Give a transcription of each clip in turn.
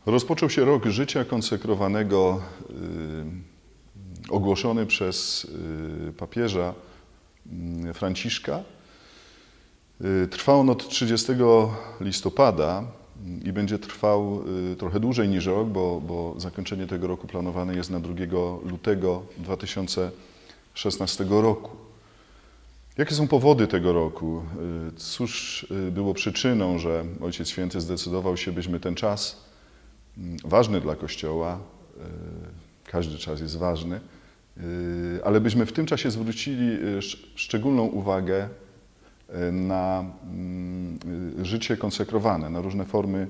Rozpoczął się rok życia konsekrowanego, ogłoszony przez papieża Franciszka. Trwał on od 30 listopada i będzie trwał trochę dłużej niż rok, bo zakończenie tego roku planowane jest na 2 lutego 2016 roku. Jakie są powody tego roku? Cóż było przyczyną, że Ojciec Święty zdecydował się, byśmy ten czas ważny dla Kościoła, każdy czas jest ważny, ale byśmy w tym czasie zwrócili szczególną uwagę na życie konsekrowane, na różne formy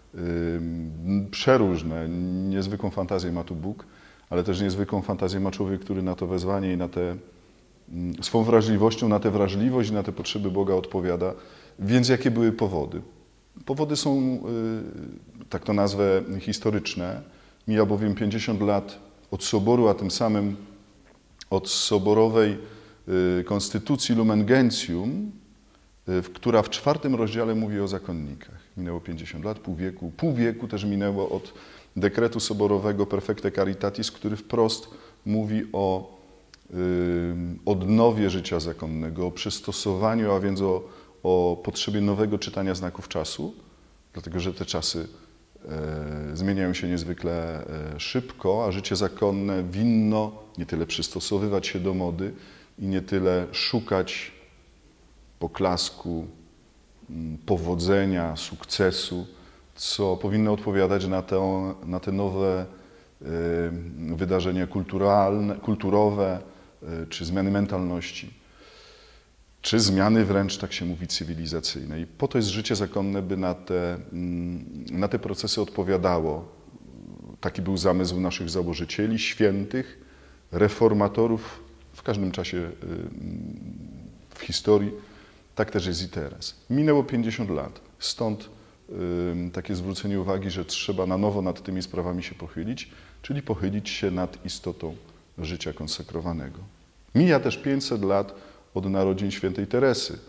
przeróżne. Niezwykłą fantazję ma tu Bóg, ale też niezwykłą fantazję ma człowiek, który na to wezwanie i na te swą wrażliwością, na tę wrażliwość i na te potrzeby Boga odpowiada. Więc jakie były powody? Powody są, tak to nazwę, historyczne. Mija bowiem 50 lat od Soboru, a tym samym od soborowej konstytucji Lumen Gentium, która w 4 rozdziale mówi o zakonnikach. Minęło 50 lat, pół wieku też minęło od dekretu soborowego Perfecte Caritatis, który wprost mówi o odnowie życia zakonnego, o przystosowaniu, a więc o potrzebie nowego czytania znaków czasu, dlatego że te czasy zmieniają się niezwykle szybko, a życie zakonne winno nie tyle przystosowywać się do mody i nie tyle szukać poklasku, powodzenia, sukcesu, co powinno odpowiadać na te nowe wydarzenia kulturowe, czy zmiany mentalności, czy zmiany wręcz, tak się mówi, cywilizacyjne. I po to jest życie zakonne, by na te procesy odpowiadało. Taki był zamysł naszych założycieli, świętych, reformatorów w każdym czasie w historii. Tak też jest i teraz. Minęło 50 lat, stąd takie zwrócenie uwagi, że trzeba na nowo nad tymi sprawami się pochylić, czyli pochylić się nad istotą życia konsekrowanego. Mija też 500 lat od narodzin świętej Teresy,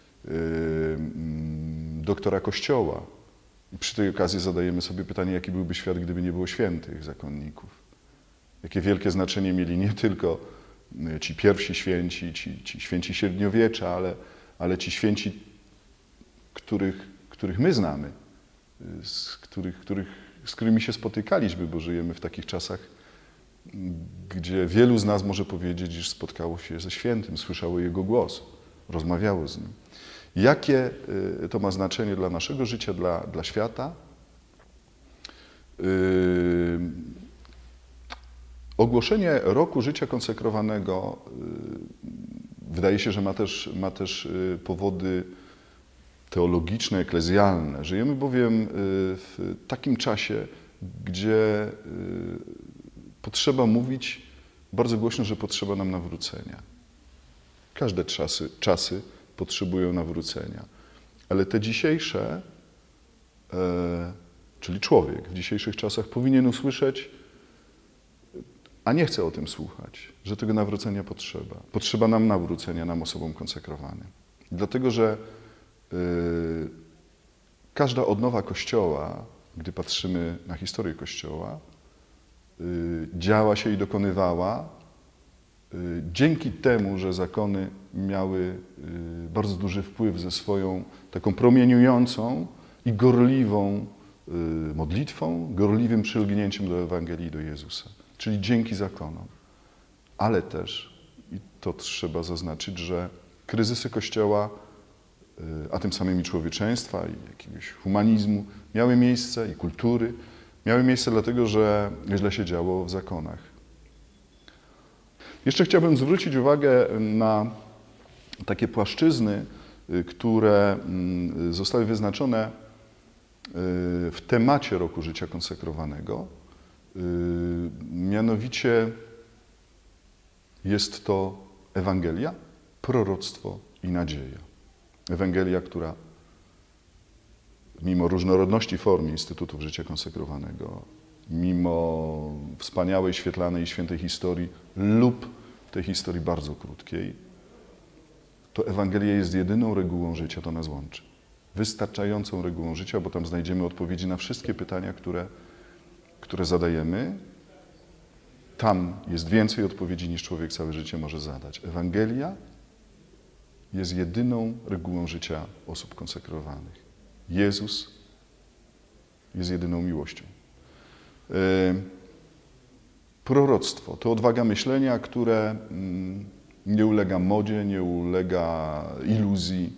doktora Kościoła. I przy tej okazji zadajemy sobie pytanie, jaki byłby świat, gdyby nie było świętych zakonników. Jakie wielkie znaczenie mieli nie tylko ci pierwsi święci, ci święci średniowiecza, ale ci święci, których my znamy, z którymi się spotykaliśmy, bo żyjemy w takich czasach, gdzie wielu z nas może powiedzieć, iż spotkało się ze świętym, słyszało jego głos, rozmawiało z nim. Jakie to ma znaczenie dla naszego życia, dla świata? Ogłoszenie roku życia konsekrowanego wydaje się, że ma też powody teologiczne, eklezjalne. Żyjemy bowiem w takim czasie, gdzie potrzeba mówić bardzo głośno, że potrzeba nam nawrócenia. Każde czasy potrzebują nawrócenia. Ale te dzisiejsze, czyli człowiek w dzisiejszych czasach powinien usłyszeć, a nie chce o tym słuchać, że tego nawrócenia potrzeba. Potrzeba nam nawrócenia, nam osobom konsekrowanym. Dlatego, że każda odnowa Kościoła, gdy patrzymy na historię Kościoła, działa się i dokonywała dzięki temu, że zakony miały bardzo duży wpływ ze swoją taką promieniującą i gorliwą modlitwą, gorliwym przylgnięciem do Ewangelii, do Jezusa. Czyli dzięki zakonom. Ale też, i to trzeba zaznaczyć, że kryzysy Kościoła, a tym samym i człowieczeństwa, i jakiegoś humanizmu, miały miejsce, i kultury, miały miejsce dlatego, że źle się działo w zakonach. Jeszcze chciałbym zwrócić uwagę na takie płaszczyzny, które zostały wyznaczone w temacie roku życia konsekrowanego. Mianowicie jest to Ewangelia, proroctwo i nadzieja. Ewangelia, która mimo różnorodności form instytutów życia konsekrowanego, mimo wspaniałej, świetlanej i świętej historii lub tej historii bardzo krótkiej, to Ewangelia jest jedyną regułą życia, to nas łączy. Wystarczającą regułą życia, bo tam znajdziemy odpowiedzi na wszystkie pytania, które które zadajemy, tam jest więcej odpowiedzi, niż człowiek całe życie może zadać. Ewangelia jest jedyną regułą życia osób konsekrowanych. Jezus jest jedyną miłością. Proroctwo to odwaga myślenia, które nie ulega modzie, nie ulega iluzji,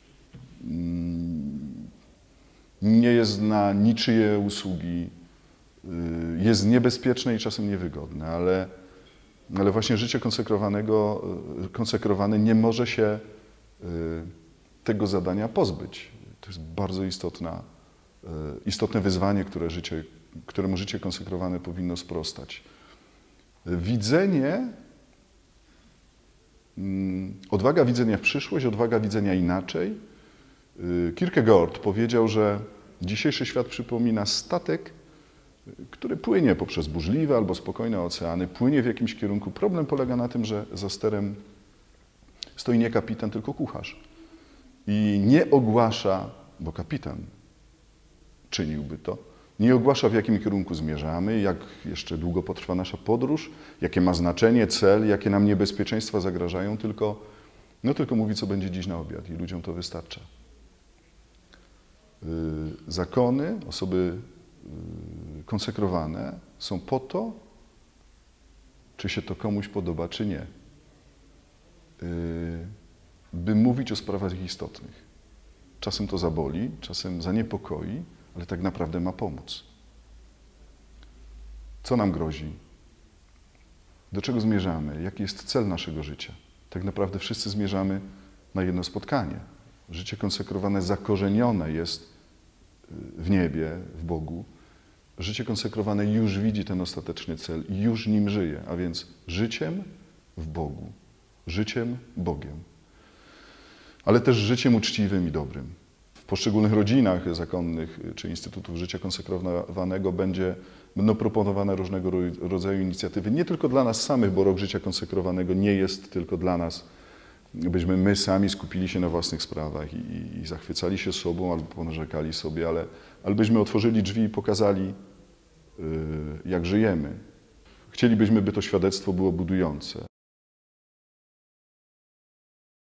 nie jest na niczyje usługi, jest niebezpieczne i czasem niewygodne, ale właśnie życie konsekrowane nie może się tego zadania pozbyć. To jest bardzo istotne wyzwanie, któremu życie konsekrowane powinno sprostać. Widzenie, odwaga widzenia w przyszłość, odwaga widzenia inaczej. Kierkegaard powiedział, że dzisiejszy świat przypomina statek, który płynie poprzez burzliwe albo spokojne oceany, płynie w jakimś kierunku. Problem polega na tym, że za sterem stoi nie kapitan, tylko kucharz. I nie ogłasza, bo kapitan czyniłby to, nie ogłasza, w jakim kierunku zmierzamy, jak jeszcze długo potrwa nasza podróż, jakie ma znaczenie, cel, jakie nam niebezpieczeństwa zagrażają, tylko mówi, co będzie dziś na obiad i ludziom to wystarcza. Zakony, osoby konsekrowane są po to, czy się to komuś podoba, czy nie, by mówić o sprawach istotnych. Czasem to zaboli, czasem zaniepokoi, ale tak naprawdę ma pomóc. Co nam grozi? Do czego zmierzamy? Jaki jest cel naszego życia? Tak naprawdę wszyscy zmierzamy na jedno spotkanie. Życie konsekrowane, zakorzenione jest w niebie, w Bogu. Życie konsekrowane już widzi ten ostateczny cel i już nim żyje, a więc życiem w Bogu, życiem Bogiem, ale też życiem uczciwym i dobrym. W poszczególnych rodzinach zakonnych czy instytutów życia konsekrowanego będą proponowane różnego rodzaju inicjatywy, nie tylko dla nas samych, bo rok życia konsekrowanego nie jest tylko dla nas, byśmy my sami skupili się na własnych sprawach i zachwycali się sobą albo ponarzekali sobie, ale byśmy otworzyli drzwi i pokazali, jak żyjemy. Chcielibyśmy, by to świadectwo było budujące.